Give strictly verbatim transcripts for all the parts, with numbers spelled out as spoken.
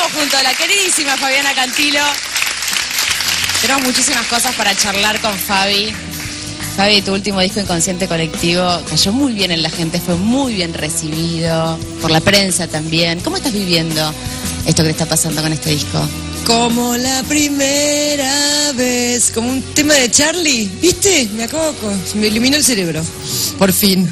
junto a la queridísima Fabiana Cantilo. Tenemos muchísimas cosas para charlar con Fabi. Fabi, tu último disco Inconsciente Colectivo cayó muy bien en la gente, fue muy bien recibido, por la prensa también. ¿Cómo estás viviendo esto que te está pasando con este disco? Como la primera vez, como un tema de Charlie, ¿viste? Me acabo, se me iluminó el cerebro, por fin.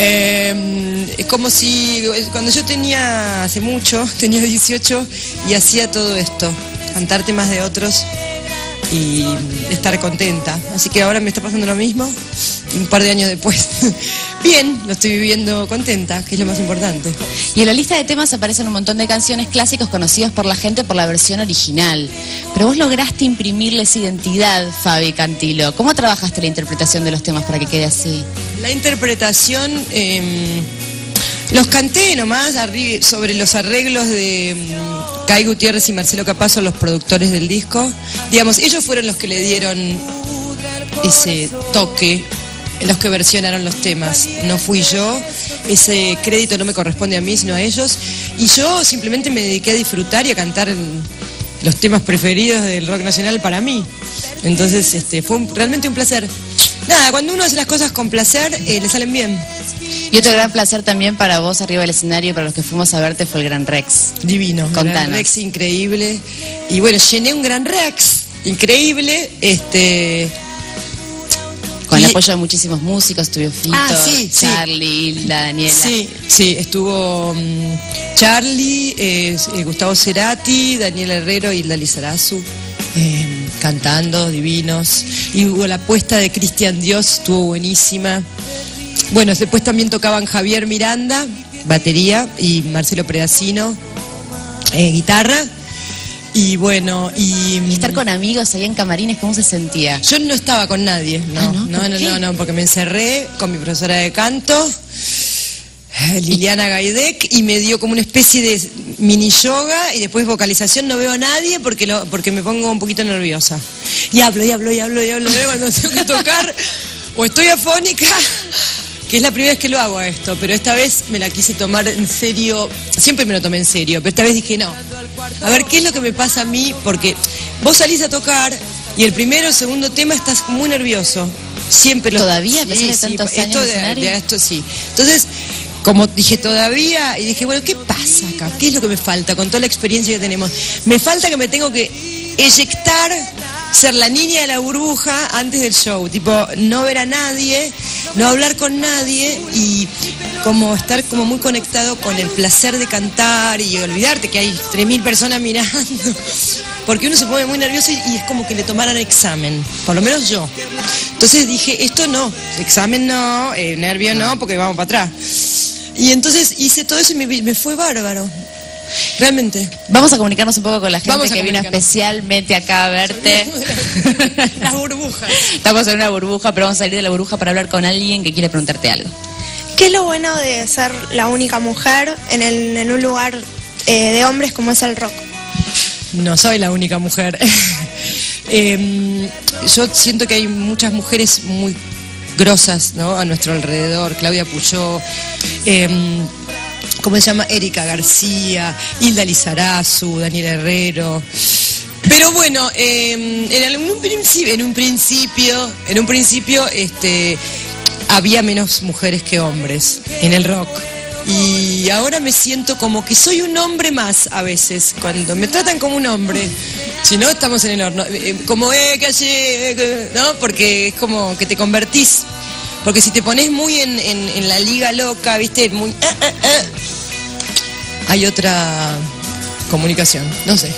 eh, es como si, cuando yo tenía, hace mucho, tenía dieciocho y hacía todo esto, cantar temas de otros y estar contenta. Así que ahora me está pasando lo mismo, un par de años después. Bien, lo estoy viviendo contenta, que es lo más importante. Y en la lista de temas aparecen un montón de canciones clásicos conocidos por la gente por la versión original. Pero vos lograste imprimirles identidad, Fabi Cantilo. ¿Cómo trabajaste la interpretación de los temas para que quede así? La interpretación, eh, los canté nomás arriba, sobre los arreglos de um, Kai Gutiérrez y Marcelo Capazo, los productores del disco. Digamos, ellos fueron los que le dieron ese toque, los que versionaron los temas, no fui yo, ese crédito no me corresponde a mí sino a ellos, y yo simplemente me dediqué a disfrutar y a cantar los temas preferidos del rock nacional para mí. Entonces este, fue un, realmente un placer. Nada, cuando uno hace las cosas con placer, eh, le salen bien. Y otro gran placer también para vos arriba del escenario, para los que fuimos a verte, fue el Gran Rex. Divino, Contanos. Gran Rex increíble, y bueno, llené un Gran Rex increíble, este... Con y... el apoyo de muchísimos músicos, estuvo Fito, ah, sí, Charlie, sí. Hilda, Daniela. Sí, sí, estuvo um, Charlie, eh, eh, Gustavo Cerati, Daniela Herrero y Hilda Lizarazu eh, cantando, divinos. Y hubo la puesta de Cristian Dios, estuvo buenísima. Bueno, después también tocaban Javier Miranda, batería, y Marcelo Predacino, eh, guitarra. Y bueno, y... y estar con amigos ahí en camarines, ¿cómo se sentía? Yo no estaba con nadie, no, ah, no, no, no, no, no, porque me encerré con mi profesora de canto, Liliana Gaidec, y me dio como una especie de mini yoga y después vocalización. No veo a nadie porque lo, porque me pongo un poquito nerviosa. Y hablo, y hablo, y hablo, y hablo, y cuando tengo que tocar, o estoy afónica, que es la primera vez que lo hago a esto, pero esta vez me la quise tomar en serio, siempre me lo tomé en serio, pero esta vez dije no, a ver qué es lo que me pasa a mí, porque vos salís a tocar y el primero o segundo tema estás muy nervioso, siempre lo... ¿Todavía? Sí, ¿A pesar de sí, tantos esto años de de, escenario? de esto sí, entonces... Como dije todavía, y dije, bueno, ¿qué pasa acá? ¿Qué es lo que me falta con toda la experiencia que tenemos? Me falta que me tengo que eyectar, ser la niña de la burbuja antes del show. Tipo, no ver a nadie, no hablar con nadie y como estar como muy conectado con el placer de cantar y olvidarte que hay tres mil personas mirando. Porque uno se pone muy nervioso y, y es como que le tomaran examen, por lo menos yo. Entonces dije, esto no, examen no, eh, nervio no, porque vamos para atrás. Y entonces hice todo eso y me, me fue bárbaro, realmente. Vamos a comunicarnos un poco con la gente que vino especialmente acá a verte. Las burbujas. Estamos en una burbuja, pero vamos a salir de la burbuja para hablar con alguien que quiere preguntarte algo. ¿Qué es lo bueno de ser la única mujer en, el, en un lugar eh, de hombres como es el rock? No soy la única mujer. eh, yo siento que hay muchas mujeres muy grosas, ¿no?, a nuestro alrededor. Claudia Puyó, eh, ¿cómo se llama? Erika García, Hilda Lizarazu, Daniela Herrero. Pero bueno, eh, en, un principio, en un principio, en un principio, este, había menos mujeres que hombres en el rock. Y ahora me siento como que soy un hombre más a veces, cuando me tratan como un hombre. Si no, estamos en el horno. Como, eh, calle, ¿no? Porque es como que te convertís. Porque si te pones muy en, en, en la liga loca, ¿viste? Muy... Ah, ah, ah, hay otra comunicación, no sé.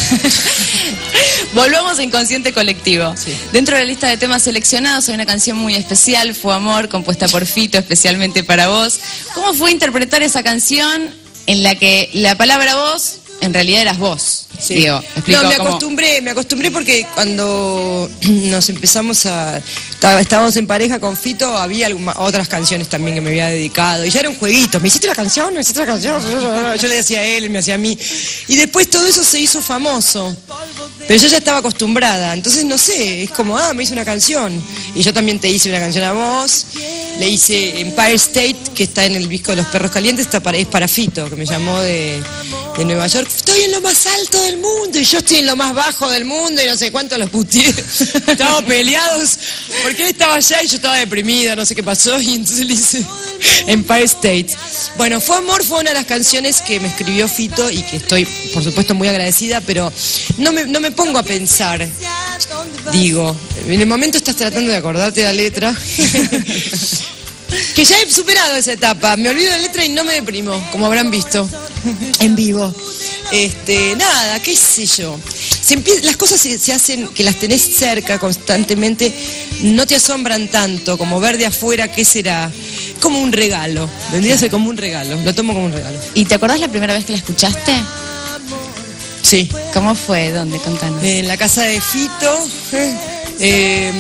Volvamos a Inconsciente Colectivo. Sí. Dentro de la lista de temas seleccionados hay una canción muy especial, Fue Amor, compuesta por Fito, especialmente para vos. ¿Cómo fue interpretar esa canción en la que la palabra vos en realidad eras vos? Sí. Digo, explico no, me cómo... acostumbré, me acostumbré porque cuando nos empezamos a... Estábamos en pareja con Fito, había alguna, otras canciones también que me había dedicado. Y ya era un jueguito. ¿Me hiciste la canción? ¿Me hiciste la canción? Yo le decía a él, él me hacía a mí. Y después todo eso se hizo famoso. Pero yo ya estaba acostumbrada. Entonces, no sé, es como, ah, me hice una canción. Y yo también te hice una canción a vos. le hice Empire State, que está en el disco de Los Perros Calientes, está para, es para Fito, que me llamó de, de Nueva York. Estoy en lo más alto del mundo y yo estoy en lo más bajo del mundo y no sé cuánto los puteé. Estábamos peleados porque él estaba allá y yo estaba deprimida, no sé qué pasó, y entonces le hice Empire State. Bueno, Fue Amor fue una de las canciones que me escribió Fito y que estoy, por supuesto, muy agradecida, pero no me, no me pongo a pensar, digo, en el momento estás tratando de acordarte de la letra, que ya he superado esa etapa, me olvido de la letra y no me deprimo, como habrán visto en vivo. Este, nada, qué sé yo. Se empie- las cosas se, se hacen, que las tenés cerca constantemente, no te asombran tanto, como ver de afuera qué será. Como un regalo, vendría a ser como un regalo, lo tomo como un regalo. ¿Y te acordás la primera vez que la escuchaste? Sí. ¿Cómo fue? ¿Dónde? Contanos. En la casa de Fito. Eh, eh,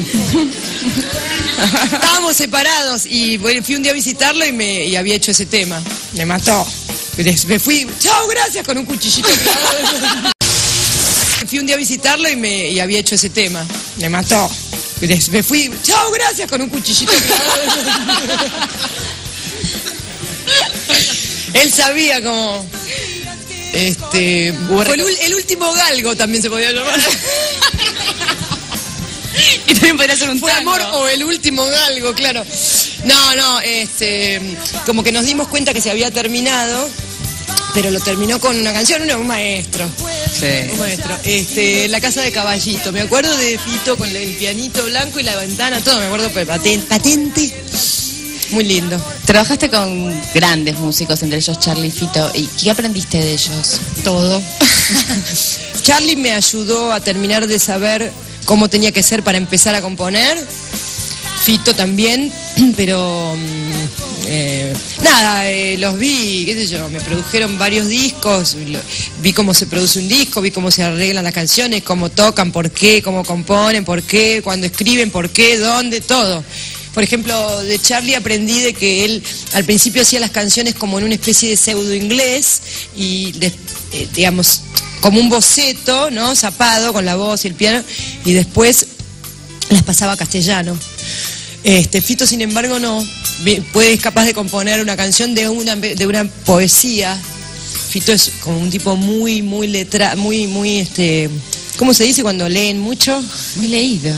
estábamos separados y bueno, fui un día a visitarlo y, me, y había hecho ese tema. Me mató. Me fui, chao, gracias, con un cuchillito. Fui un día a visitarlo y, me, y había hecho ese tema. Me mató. Me fui, chao, gracias, con un cuchillito. Él sabía como... Este, fue el, el último galgo, también se podía llamar. Y también podría ser un Fue tango. Amor o el último galgo, claro. No, no, este, como que nos dimos cuenta que se había terminado, pero lo terminó con una canción, no, un maestro. Sí. Un maestro. Este, La Casa de Caballito. Me acuerdo de Fito con el pianito blanco y la ventana, todo, me acuerdo, pero patente, patente. Muy lindo. Trabajaste con grandes músicos, entre ellos Charlie y Fito. ¿Y qué aprendiste de ellos? Todo. Charlie me ayudó a terminar de saber cómo tenía que ser para empezar a componer. Fito también, pero eh, nada, eh, los vi, qué sé yo, me produjeron varios discos, lo, vi cómo se produce un disco, vi cómo se arreglan las canciones, cómo tocan, por qué, cómo componen, por qué, cuándo escriben, por qué, dónde, todo. Por ejemplo, de Charlie aprendí de que él al principio hacía las canciones como en una especie de pseudo inglés y, de, eh, digamos, como un boceto, ¿no? Zapado con la voz y el piano, y después las pasaba a castellano. Este, Fito, sin embargo, no. Puede, es capaz de componer una canción de una, de una poesía. Fito es como un tipo muy, muy letra, muy, muy, este... ¿Cómo se dice cuando leen mucho? Muy leído.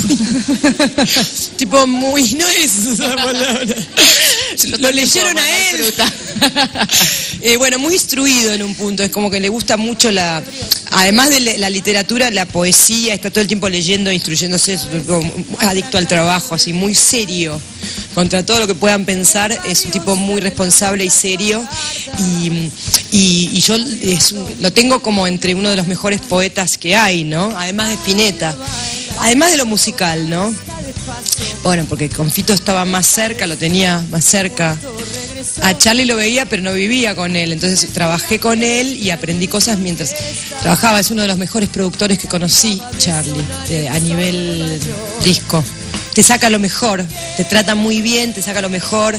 Tipo muy... No es esa palabra. Lo, lo leyeron a él. eh, bueno, muy instruido en un punto. Es como que le gusta mucho la... Además de la literatura, la poesía. Está todo el tiempo leyendo, instruyéndose. Es adicto al trabajo, así, muy serio. Contra todo lo que puedan pensar, es un tipo muy responsable y serio. Y, y, y yo es, lo tengo como entre uno de los mejores poetas que hay, ¿no? Además de Spinetta. Además de lo musical, ¿no? Bueno, porque con Fito estaba más cerca, lo tenía más cerca. A Charlie lo veía, pero no vivía con él. Entonces trabajé con él y aprendí cosas mientras trabajaba. Es uno de los mejores productores que conocí, Charlie, eh, a nivel disco. Te saca lo mejor, te trata muy bien, te saca lo mejor.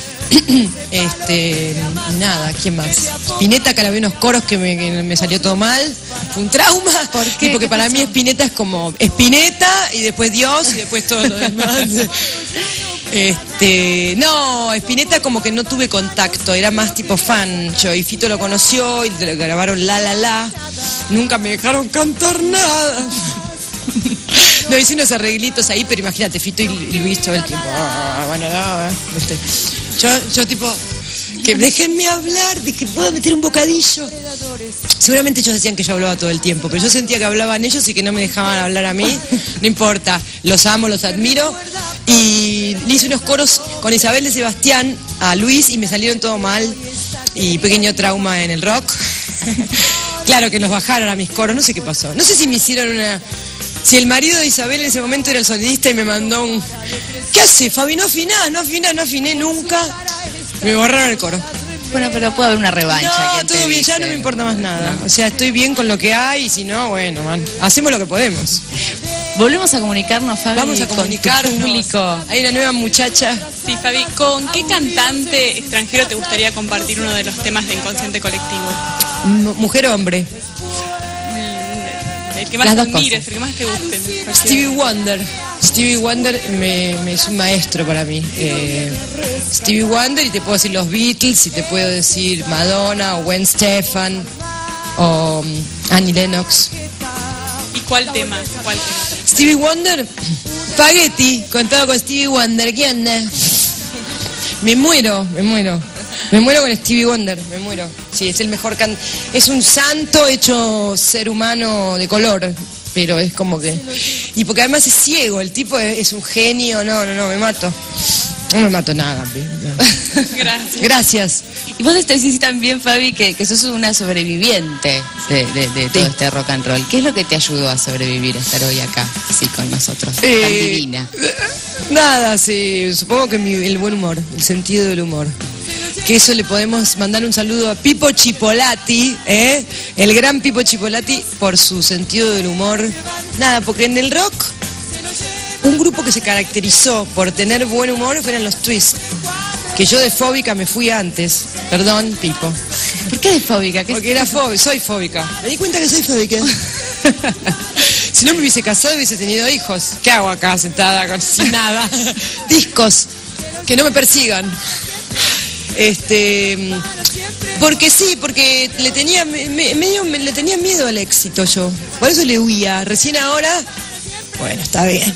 este, nada, ¿quién más? Spinetta, que había unos coros que me, que me salió todo mal. Fue un trauma. ¿Por qué? Y porque ¿Qué para pasó? mí Spinetta es como Spinetta y después Dios y después todo lo demás. Este, no, Spinetta como que no tuve contacto, era más tipo fan. Yo y Fito lo conoció y le grabaron La La La. Nunca me dejaron cantar nada. No, hice unos arreglitos ahí, pero imagínate, Fito y Luis todo el tiempo. Ah, bueno, no, este, yo, yo tipo, que déjenme hablar, de que puedo meter un bocadillo. Seguramente ellos decían que yo hablaba todo el tiempo, pero yo sentía que hablaban ellos y que no me dejaban hablar a mí. No importa, los amo, los admiro. Y le hice unos coros con Isabel de Sebastián a Luis y me salieron todo mal. Y pequeño trauma en el rock. Claro que nos bajaron a mis coros, no sé qué pasó. No sé si me hicieron una... Si el marido de Isabel en ese momento era el sonidista y me mandó un... ¿Qué hace, Fabi? No afinás, no afinás, no afiné nunca. Me borraron el coro. Bueno, pero puede haber una revancha. No, ¿quién te todo bien, dice? ya no me importa más nada. O sea, estoy bien con lo que hay y si no, bueno, man, hacemos lo que podemos. Volvemos a comunicarnos, Fabi, Vamos a con tu comunicarnos. público. Hay una nueva muchacha. Sí, Fabi, ¿con qué cantante extranjero te gustaría compartir uno de los temas de Inconsciente Colectivo? M- mujer o hombre. De el que más Las dos admires, cosas. el que más te guste. Stevie Wonder. Stevie Wonder me, me es un maestro para mí. Eh, Stevie Wonder, y te puedo decir los Beatles, y te puedo decir Madonna, o Gwen Stefani, o um, Annie Lennox. ¿Y cuál tema? ¿Cuál tema? Stevie Wonder, Spaghetti, contado con Stevie Wonder. ¿Qué onda? Me muero, me muero. Me muero con Stevie Wonder, me muero. Sí, es el mejor can... Es un santo hecho ser humano de color, pero es como que... Y porque además es ciego, el tipo es, es un genio, no, no, no, me mato. No me mato nada. Gracias. Gracias. Y vos te decís también, Fabi, que, que sos una sobreviviente de, de- de todo Sí. este rock and roll. ¿Qué es lo que te ayudó a sobrevivir, a estar hoy acá, así con nosotros? Tan Eh, divina. Nada, sí, supongo que mi- el buen humor, el sentido del humor. Que eso le podemos mandar un saludo a Pipo Chipolati, ¿eh? El gran Pipo Chipolati, por su sentido del humor. Nada, porque en el rock, un grupo que se caracterizó por tener buen humor fueron los Twists. Que yo de fóbica me fui antes. Perdón, Pipo. ¿Por qué de fóbica? ¿Qué Porque era fóbica, soy fóbica. Me di cuenta que soy fóbica. Si no me hubiese casado, hubiese tenido hijos. ¿Qué hago acá sentada con, sin nada? Discos. Que no me persigan. Este, porque sí, porque le tenía me- me- medio me- le tenía miedo al éxito yo. Por eso le huía. Recién ahora, bueno, está bien.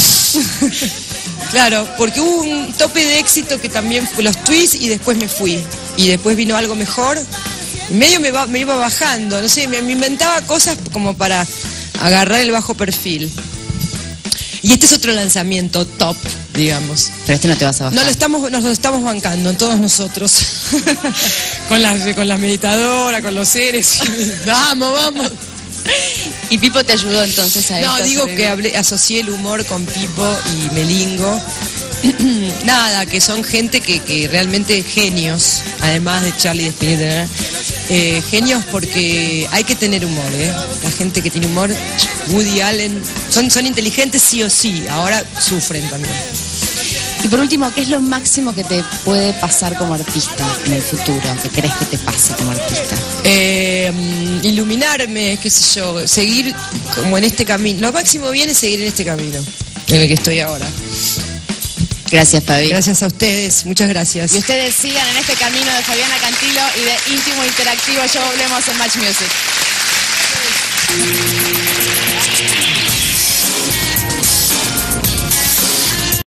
Claro, porque hubo un tope de éxito que también fue los Twists y después me fui. Y después vino algo mejor. Y medio me, va- me iba bajando, no sé, me, me inventaba cosas como para agarrar el bajo perfil. Y este es otro lanzamiento top, digamos. Pero este no te vas a bajar. No lo estamos, nos lo estamos bancando, todos nosotros. con las con las meditadoras, con los seres. Vamos, vamos. ¿Y Pipo te ayudó entonces a No, esto? digo que hablé, asocié el humor con Pipo y Melingo. Nada, que son gente que, que realmente genios, además de Charlie de Spinetta, eh, genios porque hay que tener humor, ¿eh? La gente que tiene humor, Woody Allen, son, son inteligentes sí o sí, ahora sufren también. Y por último, ¿qué es lo máximo que te puede pasar como artista en el futuro? ¿Qué crees que te pase como artista? Eh, iluminarme, qué sé yo, seguir como en este camino. Lo máximo bien es seguir en este camino, en el que estoy ahora. Gracias, Fabi. Gracias a ustedes, muchas gracias. Y ustedes sigan en este camino de Fabiana Cantilo y de Íntimo Interactivo. Ya volvemos en Match Music.